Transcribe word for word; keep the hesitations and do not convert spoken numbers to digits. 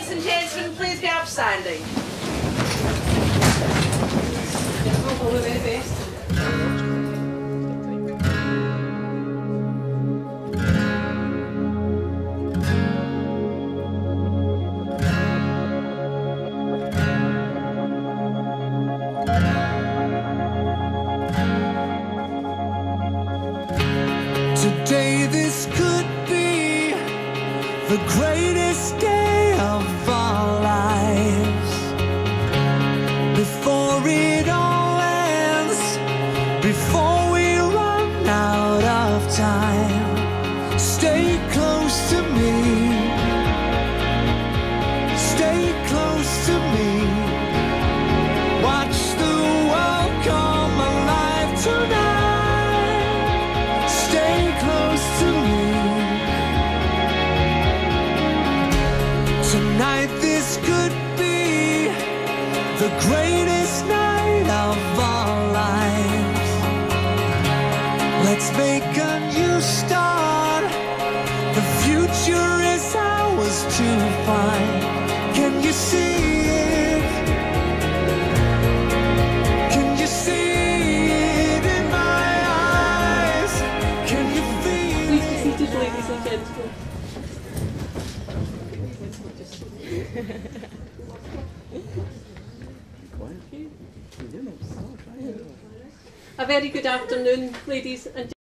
Ladies and gentlemen, please be upstanding. Today this could be the greatest day of our lives. Before it all ends, before we run out of time, stay close to me, stay close to me. Watch the world come alive tonight. Stay close to me. Tonight this could be the greatest night of our lives. Let's make a new start. The future is ours to find. Can you see it? Can you see it in my eyes? Can you feel Please be seated, ladies and gentlemen. A very good afternoon, ladies and gentlemen.